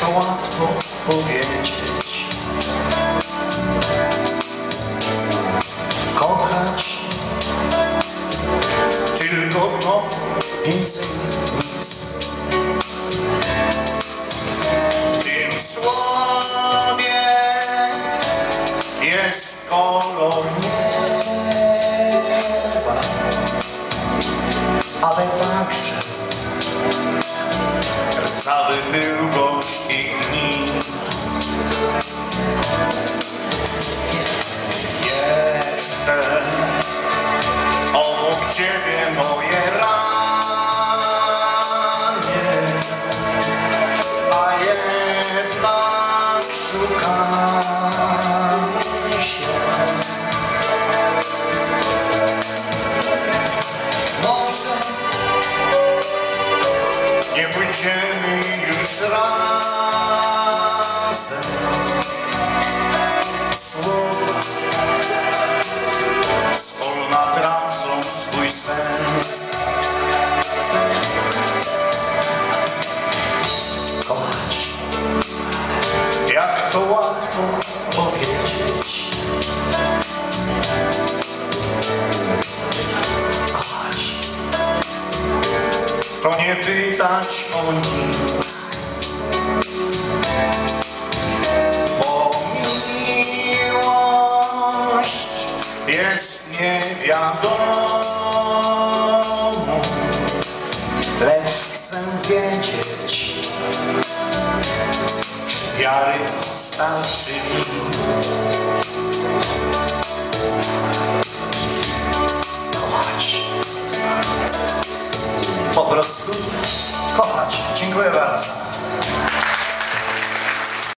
łatwo powiedzieć. Kochać tylko to więcej nic. W tym słowie jest kolor nieba, ale także rdzawy był gorzkich dni. Jeszcze obok ciebie moje ranie, a jednak szukam się. Może nie pójdziemy już razem. Słowa wspólna tracą swój sens. Kochać, jak to łatwo powiedzieć. Kochać, to nie pytać o nic, bo miłość jest niewiadomą, lecz chcę wiedzieć, czy wiary starszy mi.